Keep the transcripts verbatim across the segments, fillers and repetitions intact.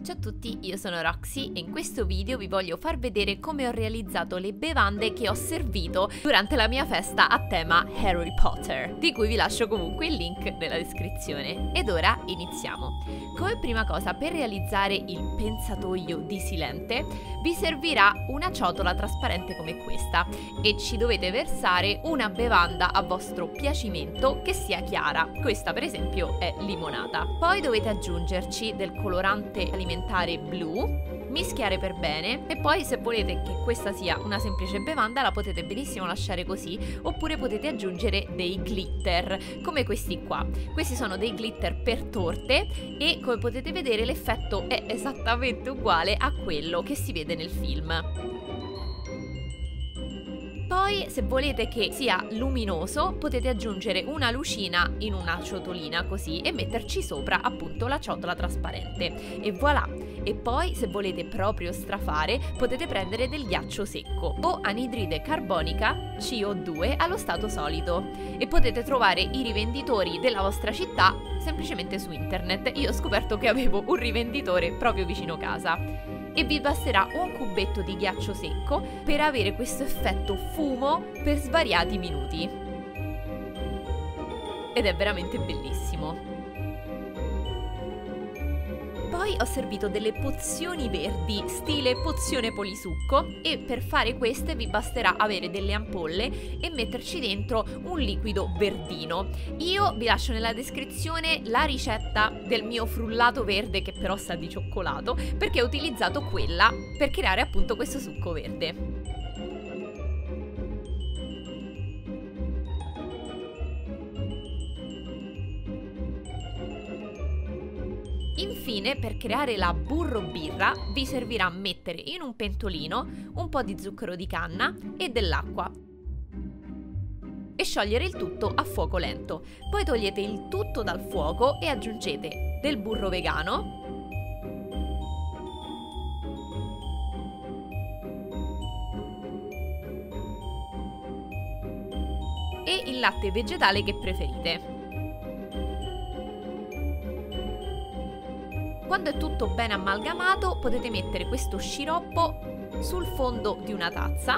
Ciao a tutti, io sono Roxy e in questo video vi voglio far vedere come ho realizzato le bevande che ho servito durante la mia festa a tema Harry Potter, di cui vi lascio comunque il link nella descrizione. Ed ora iniziamo. Come prima cosa, per realizzare il pensatoio di Silente vi servirà una ciotola trasparente come questa e ci dovete versare una bevanda a vostro piacimento che sia chiara. Questa per esempio è limonata. Poi dovete aggiungerci del colorante alimentare blu, mischiare per bene e poi se volete che questa sia una semplice bevanda la potete benissimo lasciare così, oppure potete aggiungere dei glitter come questi qua. Questi sono dei glitter per torte e come potete vedere l'effetto è esattamente uguale a quello che si vede nel film. Poi, se volete che sia luminoso, potete aggiungere una lucina in una ciotolina così e metterci sopra appunto la ciotola trasparente. E voilà! E poi, se volete proprio strafare, potete prendere del ghiaccio secco o anidride carbonica C O due allo stato solido. E potete trovare i rivenditori della vostra città semplicemente su internet. Io ho scoperto che avevo un rivenditore proprio vicino casa. E vi basterà un cubetto di ghiaccio secco per avere questo effetto fumo per svariati minuti. Ed è veramente bellissimo. Poi ho servito delle pozioni verdi, stile pozione polisucco, e per fare queste vi basterà avere delle ampolle e metterci dentro un liquido verdino. Io vi lascio nella descrizione la ricetta del mio frullato verde, che però sa di cioccolato, perché ho utilizzato quella per creare appunto questo succo verde. Infine, per creare la burro birra vi servirà mettere in un pentolino un po' di zucchero di canna e dell'acqua e sciogliere il tutto a fuoco lento. Poi togliete il tutto dal fuoco e aggiungete del burro vegano, e il latte vegetale che preferite. Quando è tutto ben amalgamato potete mettere questo sciroppo sul fondo di una tazza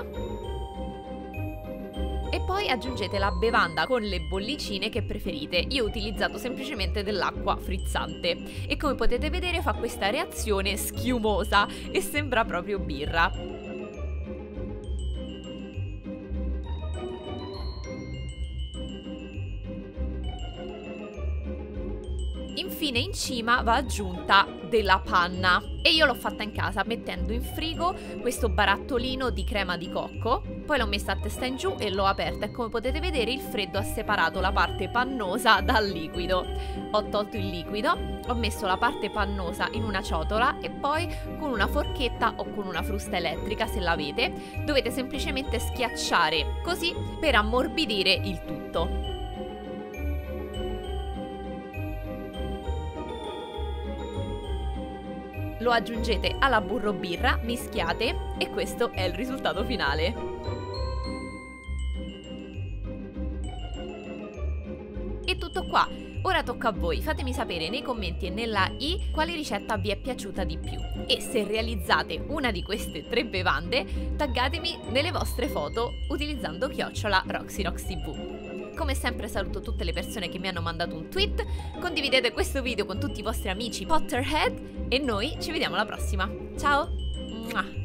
e poi aggiungete la bevanda con le bollicine che preferite. Io ho utilizzato semplicemente dell'acqua frizzante e come potete vedere fa questa reazione schiumosa e sembra proprio birra. Infine in cima va aggiunta della panna e io l'ho fatta in casa mettendo in frigo questo barattolino di crema di cocco, poi l'ho messa a testa in giù e l'ho aperta e come potete vedere il freddo ha separato la parte pannosa dal liquido. Ho tolto il liquido, ho messo la parte pannosa in una ciotola e poi con una forchetta o con una frusta elettrica, se l'avete, dovete semplicemente schiacciare così per ammorbidire il tutto. Lo aggiungete alla burro birra, mischiate e questo è il risultato finale. È tutto qua, ora tocca a voi, fatemi sapere nei commenti e nella i quale ricetta vi è piaciuta di più e se realizzate una di queste tre bevande taggatemi nelle vostre foto utilizzando chiocciola RoxyRoxyTV. Come sempre saluto tutte le persone che mi hanno mandato un tweet, condividete questo video con tutti i vostri amici Potterhead e noi ci vediamo alla prossima. Ciao! Mua.